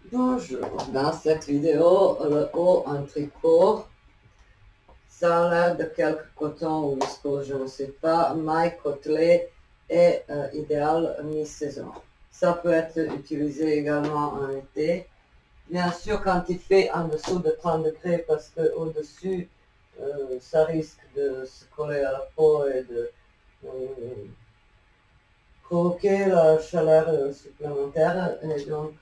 Bonjour, dans cette vidéo, le haut en tricot, ça a l'air de quelque coton ou viscose, je ne sais pas, maille côtelée est idéal mi-saison. Ça peut être utilisé également en été. Bien sûr, quand il fait en dessous de 30 degrés, parce que au-dessus, ça risque de se coller à la peau et de provoquer la chaleur supplémentaire. Et donc,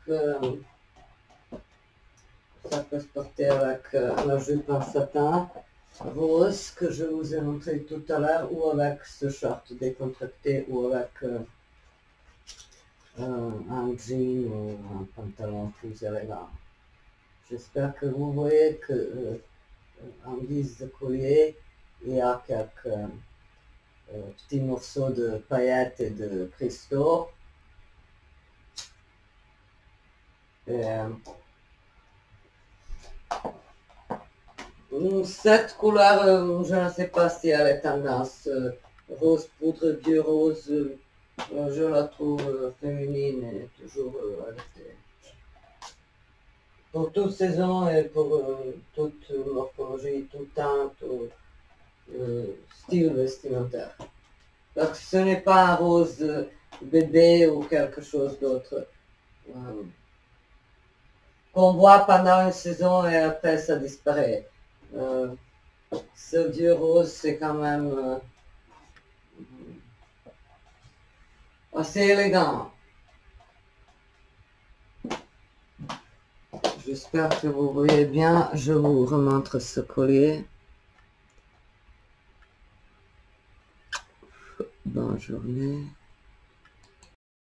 ça peut se porter avec la jupe en satin rose que je vous ai montré tout à l'heure, ou avec ce short décontracté, ou avec un jean ou un pantalon plus élégant. J'espère que vous voyez que en guise de collier, il y a quelques petits morceaux de paillettes et de cristaux. Et, cette couleur, je ne sais pas si elle est tendance rose poudre, vieux rose, je la trouve féminine et toujours adaptée. Pour toute saison et pour toute morphologie, tout teint, tout style vestimentaire. Parce que ce n'est pas un rose bébé ou quelque chose d'autre. Qu'on voit pendant une saison et après ça disparaît. Ce vieux rose, c'est quand même assez élégant. J'espère que vous voyez bien. Je vous remontre ce collier. Bonne journée.